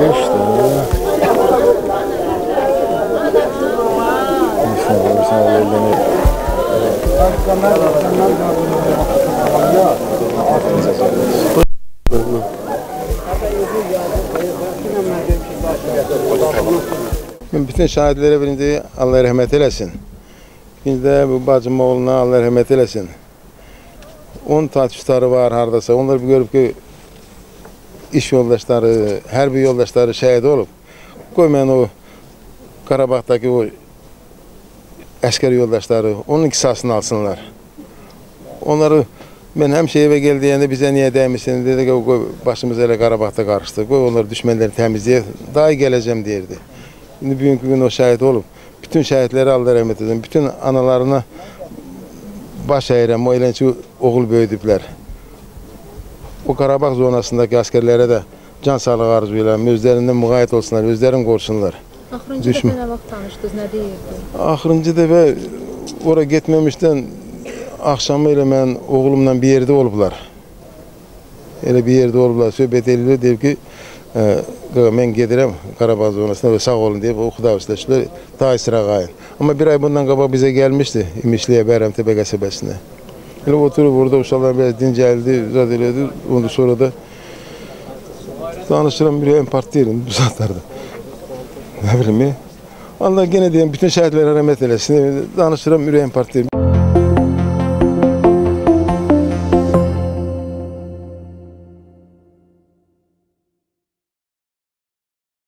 işte. Bütün şahitlere birinci Allah rahmet eylesin. İkinci de bu bacım oğluna Allah rahmet eylesin. 10 tatüstarı var hardasa. Onları bir görüp ki iş yoldaşları, her bir yoldaşları şehit olup koymayan o Karabağ'daki o askeri yoldaşları onun kısasını alsınlar. Onları ben hem eve geldiğinde bize niye değmişsin dedi ki başımız hele Karabağ'da karıştı. Onları düşmanları temizleye daha iyi geleceğim derdi. Şimdi bugünkü gün o şahit olup bütün şahitleri Allah rahmet eylesin. Bütün analarına baş eğrem, o eğlence oğul büyüdüpler. O Karabağ zonasındaki askerlere de can sağlığı arzu ediyorum. Özlerinden muğayet olsunlar, özlerini korusunlar. Axırıncı dəfə nə vaxt tanışdınız, nə deyirdi? Axırıncı dəfə oraya getməmişdən axşamı elə mən oğlumla bir yerdə olublar. Elə bir yerdə olublar. Söhbət edirlər, deyib ki, mən gedirəm Qarabağ zonasına və sağ olun deyib, o xudafizləşdilər, daha sıra qayın. Amma bir ay bundan qabaq bizə gəlmişdi, İmişliyə, Bərəmtəpə qəsəbəsinə. Elə oturub burada uşaqlar biraz dincəldi, zad elədi. Ondan sonra da danışıram, bir part deyirəm bu saatlarda. Ne bileyim ya. Allah gene diyeyim bütün şahitlerine rahmet eylesin. Danışıram, yüreğim partiyim.